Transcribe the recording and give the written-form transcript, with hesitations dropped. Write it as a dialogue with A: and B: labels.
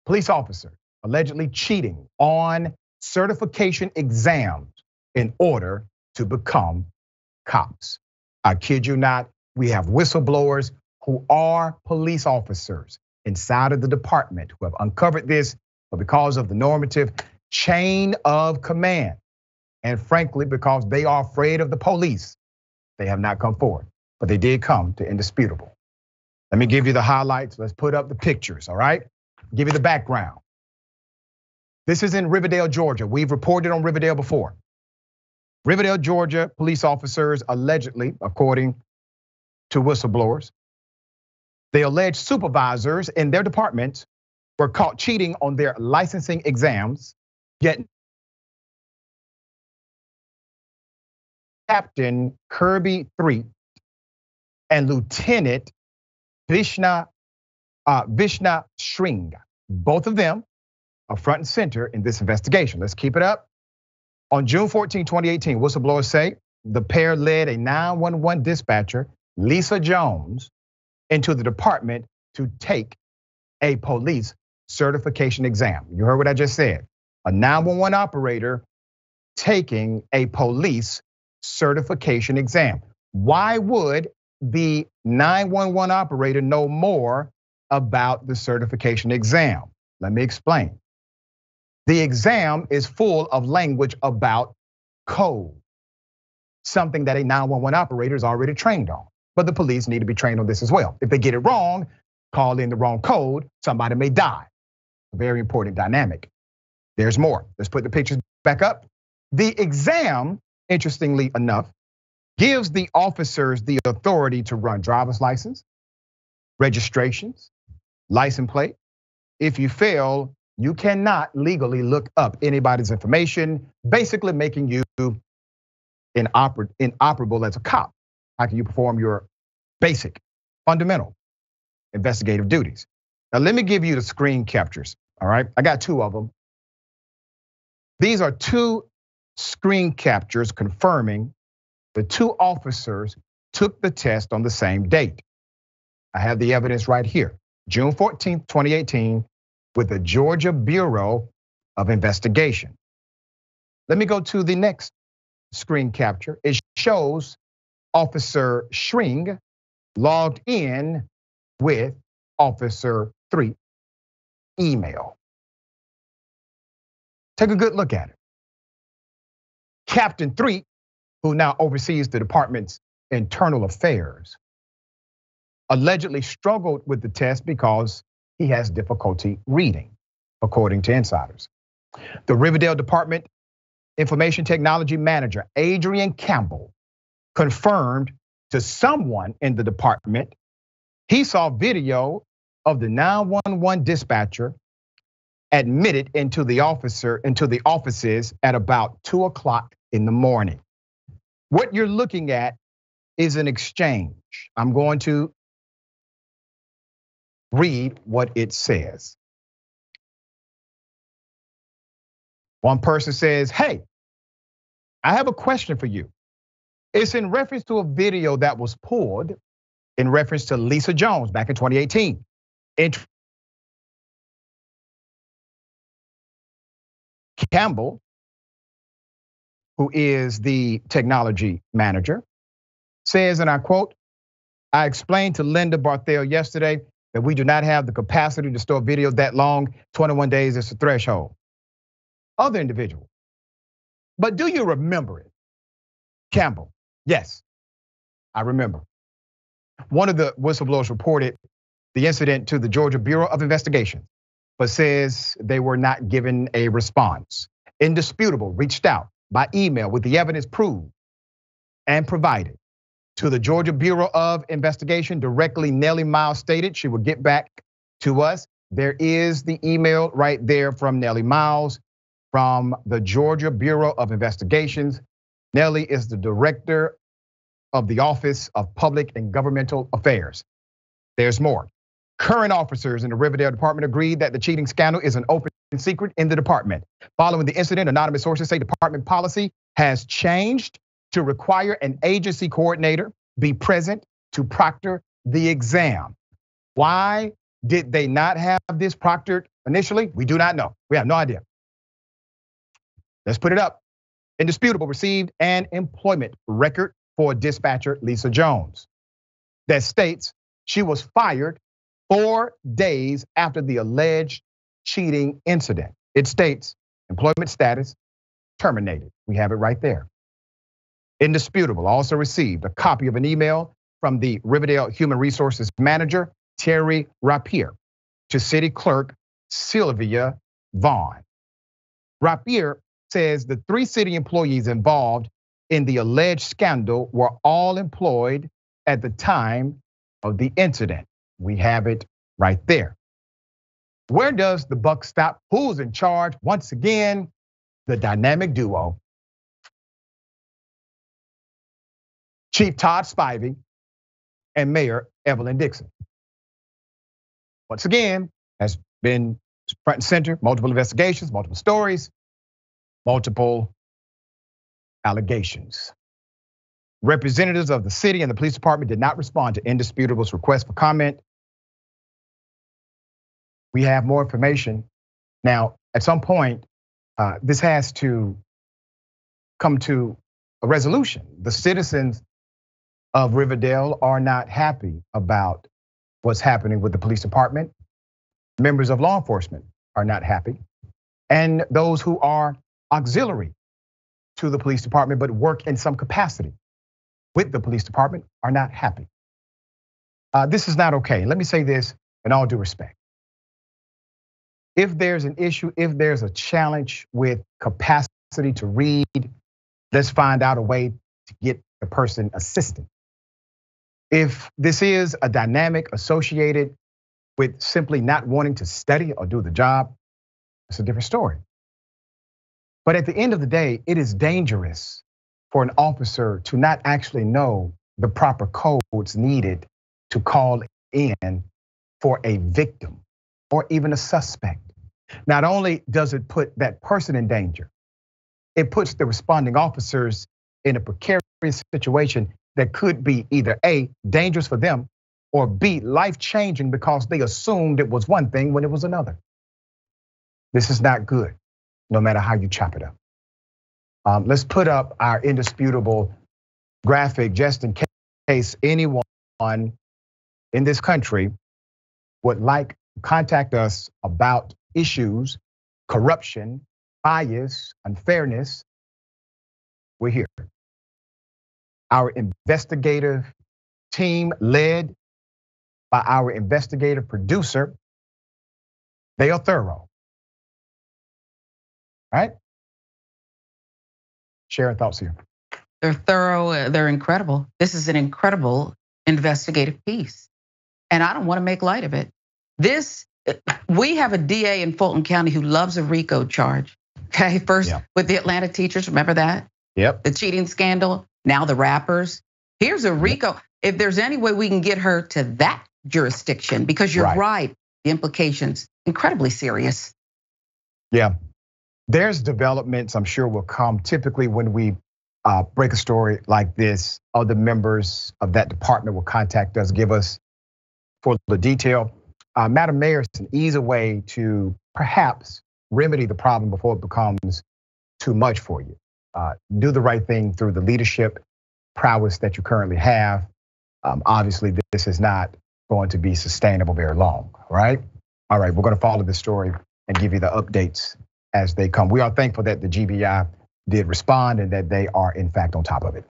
A: Police officer allegedly cheating on certification exams in order to become cops. I kid you not, we have whistleblowers who are police officers inside of the department who have uncovered this, but because of the normative chain of command, and frankly, because they are afraid of the police, they have not come forward, but they did come to Indisputable. Let me give you the highlights. Let's put up the pictures, all right? Give you the background. This is in Riverdale, Georgia. We've reported on Riverdale before. Riverdale, Georgia, police officers allegedly, according to whistleblowers, they allege supervisors in their department were caught cheating on their licensing exams, yet Captain Kirby Threet and Lieutenant Vishna Shring, both of them are front and center in this investigation. Let's keep it up. On June 14, 2018, whistleblowers say the pair led a 911 dispatcher, Lisa Jones, into the department to take a police certification exam. You heard what I just said. A 911 operator taking a police certification exam. Why would the 911 operator know more about the certification exam? Let me explain. The exam is full of language about code, something that a 911 operator is already trained on. But the police need to be trained on this as well. If they get it wrong, call in the wrong code, somebody may die. A very important dynamic. There's more. Let's put the pictures back up. The exam, interestingly enough, gives the officers the authority to run driver's license, registrations, license plate. If you fail, you cannot legally look up anybody's information, basically making you inoperable as a cop. How can you perform your basic, fundamental investigative duties? Now, let me give you the screen captures, all right? I got two of them. These are two screen captures confirming the two officers took the test on the same date. I have the evidence right here, June 14th, 2018, with the Georgia Bureau of Investigation. Let me go to the next screen capture. It shows Officer Shring logged in with Officer Threet email. Take a good look at it. Captain Threet, who now oversees the department's internal affairs, allegedly struggled with the test because he has difficulty reading, according to insiders. The Riverdale Department Information Technology Manager, Adrian Campbell, confirmed to someone in the department he saw video of the 911 dispatcher admitted into the offices at about 2 o'clock in the morning. What you're looking at is an exchange. I'm going to read what it says. One person says, "Hey, I have a question for you. It's in reference to a video that was pulled in reference to Lisa Jones back in 2018. Campbell, who is the technology manager, says, and I quote, "I explained to Linda Barthel yesterday that we do not have the capacity to store video that long. 21 days is the threshold." Other individual, "But do you remember it?" Campbell, "Yes, I remember." One of the whistleblowers reported the incident to the Georgia Bureau of Investigation, but says they were not given a response. Indisputable reached out by email with the evidence proved and provided to the Georgia Bureau of Investigation. Directly, Nellie Miles stated she would get back to us. There is the email right there from Nellie Miles from the Georgia Bureau of Investigations. Nellie is the director of the Office of Public and Governmental Affairs. There's more. Current officers in the Riverdale department agreed that the cheating scandal is an open secret in the department. Following the incident, anonymous sources say department policy has changed to require an agency coordinator be present to proctor the exam. Why Did they not have this proctored initially? We do not know. We have no idea. Let's put it up. Indisputable received an employment record for dispatcher Lisa Jones that states she was fired 4 days after the alleged cheating incident. It states employment status terminated. We have it right there. Indisputable also received a copy of an email from the Riverdale Human Resources Manager, Terry Rapier, to City Clerk Sylvia Vaughn. Rapier says the 3 city employees involved in the alleged scandal were all employed at the time of the incident. We have it right there. Where does the buck stop? Who's in charge? Once again, the dynamic duo, Chief Todd Spivey and Mayor Evelyn Dixon. Once again, has been front and center, multiple investigations, multiple stories, multiple allegations. Representatives of the city and the police department did not respond to Indisputable's request for comment. We have more information. Now, at some point, this has to come to a resolution. The citizens of Riverdale are not happy about what's happening with the police department. Members of law enforcement are not happy. And those who are auxiliary to the police department but work in some capacity with the police department are not happy. This is not okay. Let me say this in all due respect. If there's an issue, if there's a challenge with capacity to read, let's find out a way to get the person assistant. If this is a dynamic associated with simply not wanting to study or do the job, it's a different story. But at the end of the day, it is dangerous for an officer to not actually know the proper codes needed to call in for a victim or even a suspect. Not only does it put that person in danger, it puts the responding officers in a precarious situation that could be either A, dangerous for them, or B, life-changing because they assumed it was one thing when it was another. This is not good, no matter how you chop it up. Let's put up our indisputable graphic just in case anyone in this country would like to contact us about issues, corruption, bias, unfairness. We're here. Our investigative team led by our investigative producer, they are thorough, right? Sharon, thoughts here.
B: They're thorough, they're incredible. This is an incredible investigative piece. And I don't want to make light of it. We have a DA in Fulton County who loves a RICO charge. Okay, first with the Atlanta teachers, remember that?
A: Yep.
B: The cheating scandal, now the rappers. Here's a RICO. If there's any way we can get her to that jurisdiction, because you're right, the implications incredibly serious.
A: Yeah, there's developments I'm sure will come. Typically when we break a story like this, other members of that department will contact us, give us full detail. Madam Mayor, it's an easy way to perhaps remedy the problem before it becomes too much for you. Do the right thing through the leadership prowess that you currently have. Obviously, this is not going to be sustainable very long, right? All right, we're gonna follow this story and give you the updates as they come. We are thankful that the GBI did respond and that they are in fact on top of it.